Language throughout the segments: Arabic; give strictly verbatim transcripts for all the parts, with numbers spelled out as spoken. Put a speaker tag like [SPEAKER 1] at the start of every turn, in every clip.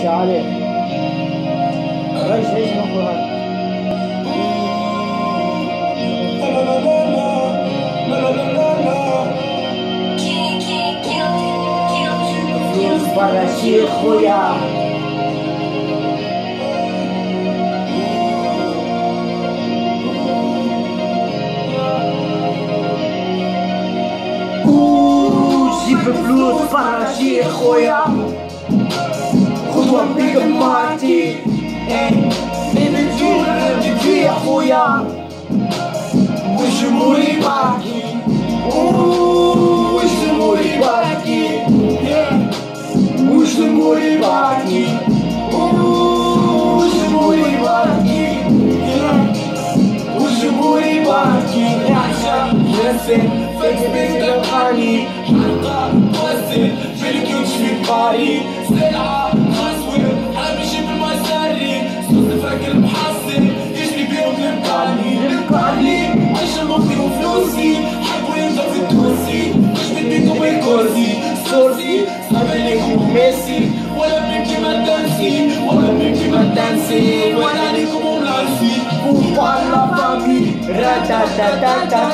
[SPEAKER 1] عليه عيش عيش نقول فلوس برا شي خويا جيب فلوس برا شي خويا خذوها بيك مارتي من الجيل اللي يا خويا والجمهور يباكي والجمهور يباكي والجمهور يباكي والجمهور يباكي والجمهور يباكي ياسر فيك بيت الغالي حلقة توسل فيلك في باري سلعة خاصوير حاب يجيب المساري صوت فاكر محصل يجري بيهم للقالي للقالي عايشة مخي وفلوسي حبوا ينضر في التونسي مش بديكم الكرسي سورسي صعب عليكم ميسي ولا بنتي ما تنسي ولا بنتي ما تنسي ولا عليكم ولاسي وبالا فامي راتاتاتاتا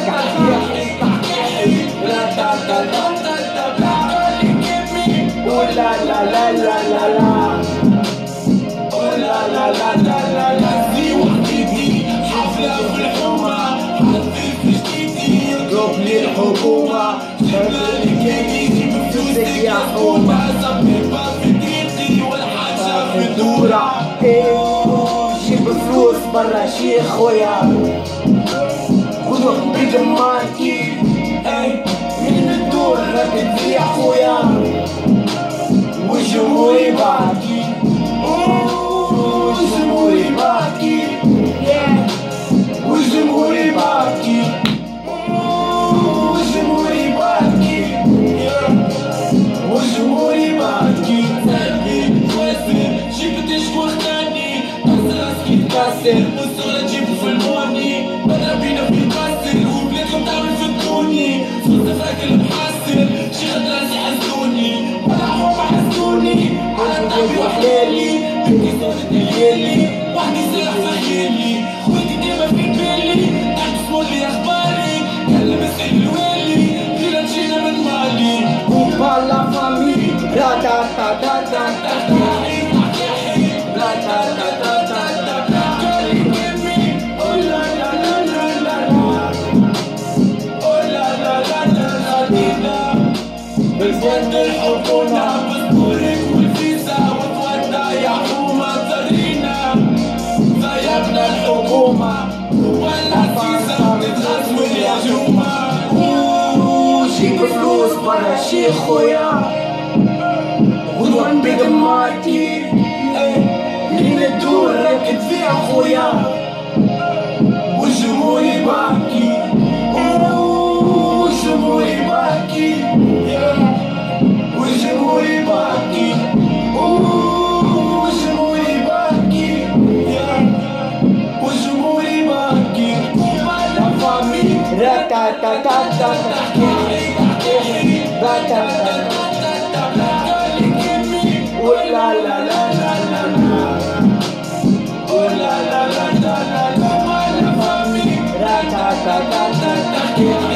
[SPEAKER 1] Oh la la la la la la Oh la la la la la la زي وحديدي حفلة في الحومة حظي في جديدي اضرب لي الحكومة جبالي كاكي بفلوسك يا حومة صبيبة في دقيقي والحاجة في الدورة جيب فلوس برا شي خويا خذوا بيك ماركي من الدور راكد يا خويا والجمهور يباكي والجمهور يباكي والجمهور يباكي والجمهور يباكي والجمهور يباكي سلبي توسل جيب تشكو اختاني كسر راسكي تكسر والصغرى تجيب في الموني بضرب بينا في الكسر وبلادكم تعمل في الدوني صرت فاكر محسر شي خد راسي حسدوني ولا حب حسدوني على طبي وحلالي بنتي صوت ديالي وحدي سلاح في خيالي خويتي ديما في بالي تحت سمولي اخباري كلم السيد الوالي فينا مشينا من مالي وبالا فامي راتاتاتاتا بالفن الحكومة باسبورك والفيزا وتودع يا حومة زرينا ضيعنا الحكومة ولا فيزا تتغزول يا جومة جيب فلوس برا شي خويا غدوة بيك مارتي من الدور راكد فيها خويا والجمهور يباكي والجمهور يباكي والجمهور يباكي والجمهور يباكي والجمهور يباكي وبالا فامي راتاتاتاتا ولا لا لا لا لا ولا لا لا لا لا وبالا فامي راتاتاتاتا